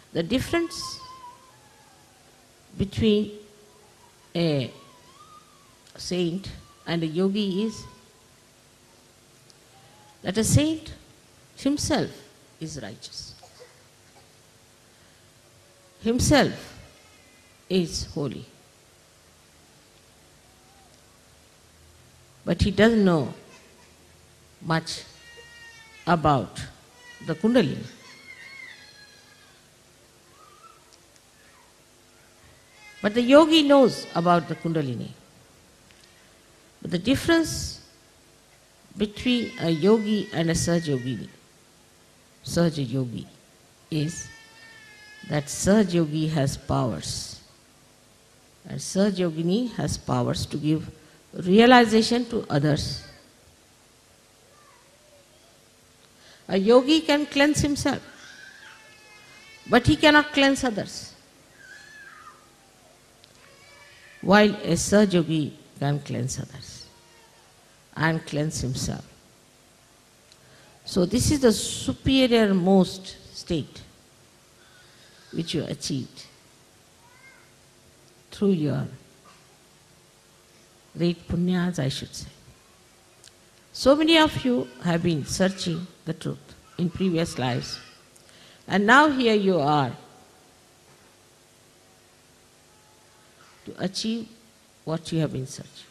The difference between a saint and a yogi is that a saint himself is righteous. Himself is holy. But he doesn't know much about the Kundalini. But the yogi knows about the Kundalini. But the difference between a yogi and a Sahaja yogi is that Sahaja yogi has powers. And Sahaja yogini has powers to give realization to others. A yogi can cleanse himself, but he cannot cleanse others. While a Sahaja yogi can cleanse others and cleanse himself. So this is the superior most state which you achieved through your great punyas, I should say. So many of you have been searching the truth in previous lives, and now here you are to achieve what you have been searching.